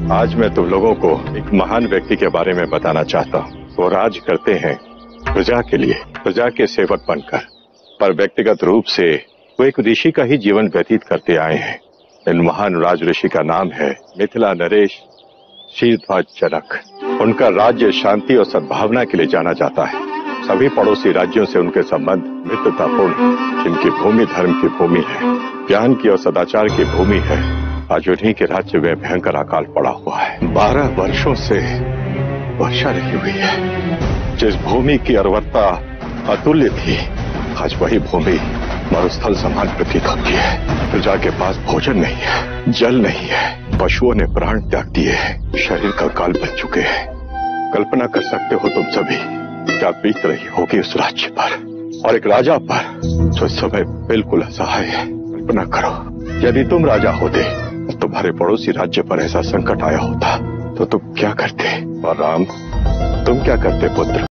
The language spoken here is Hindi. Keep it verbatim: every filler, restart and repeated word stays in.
आज मैं तुम लोगों को एक महान व्यक्ति के बारे में बताना चाहता हूँ। वो राज करते हैं प्रजा के लिए, प्रजा के सेवक बनकर, पर व्यक्तिगत रूप से वो एक ऋषि का ही जीवन व्यतीत करते आए हैं। इन महान राज ऋषि का नाम है मिथिला नरेश क्षीरध्वज जनक। उनका राज्य शांति और सद्भावना के लिए जाना जाता है। सभी पड़ोसी राज्यों से उनके संबंध मित्रतापूर्ण, जिनकी भूमि धर्म की भूमि है, ज्ञान की और सदाचार की भूमि है। आज उन्हीं के राज्य में भयंकर अकाल पड़ा हुआ है। बारह वर्षों से वर्षा नहीं हुई है। जिस भूमि की उर्वरता अतुल्य थी, आज वही भूमि मरुस्थल समान प्रतीत होती है। प्रजा के पास भोजन नहीं है, जल नहीं है, पशुओं ने प्राण त्याग दिए हैं, शरीर का काल बन चुके हैं। कल्पना कर सकते हो तुम सभी क्या बीत रही होगी उस राज्य पर और एक राजा पर जो इस समय बिल्कुल असहाय है। कल्पना करो, यदि तुम राजा होते, तुम्हारे पड़ोसी राज्य पर ऐसा संकट आया होता तो तुम क्या करते? और राम, तुम क्या करते पुत्र?